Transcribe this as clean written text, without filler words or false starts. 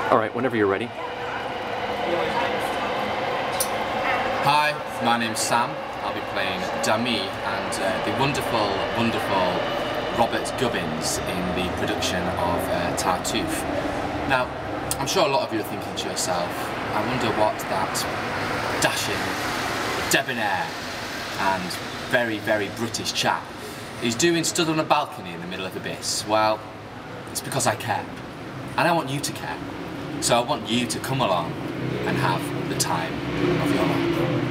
All right, whenever you're ready. Hi, my name's Sam. I'll be playing Dami and the wonderful, wonderful Robert Gubbins in the production of Tartuffe. Now, I'm sure a lot of you are thinking to yourself, I wonder what that dashing, debonair and very, very British chap is doing stood on a balcony in the middle of Abyss. Well, it's because I care. And I want you to care. So I want you to come along and have the time of your life.